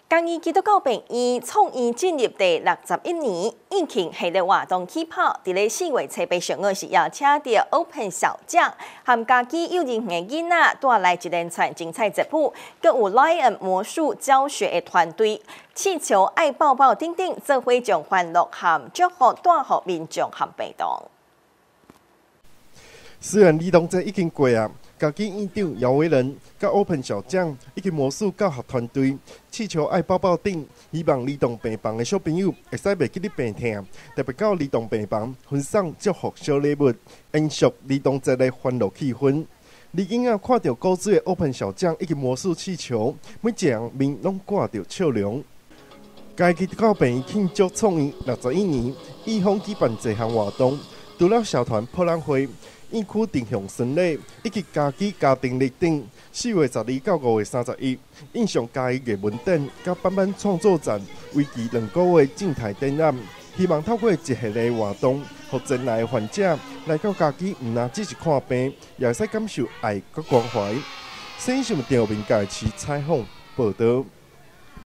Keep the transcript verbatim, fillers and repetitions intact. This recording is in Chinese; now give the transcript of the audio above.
嘉义基督教病院创院进入第六十一年，疫情系列活动起跑。伫咧四月初八上午是邀请到 Open 小将和家己幼儿园囡仔带来一连串精彩节目，佮有 Lion 魔术教学的团队，气球爱抱抱等等，做伙将欢乐和祝福带予民众和病童。 虽然儿童节已经过啊。家己院长姚伟仁、甲 Open 小将以及魔术教学团队，气球爱抱抱等，希望儿童病房的小朋友会使袂记得病痛，特别到儿童病房分送祝福小礼物，延续儿童节的欢乐气氛。儿囡仔看到古锥的 Open 小将以及魔术气球，每一人面拢挂着笑容。嘉义基督教病院庆祝创院六十一年，预防举办多项活动，除了社团破烂会。院区定向巡礼以及家己家庭日等，四月十二到五月三十一，印象嘉义艺文展、甲班班创作展，为期两个月静态展览，希望透过一系列活动，让前来的患者来到家己，唔单只是看病，也会使感受爱佮关怀。新闻调频嘉义市采访报道。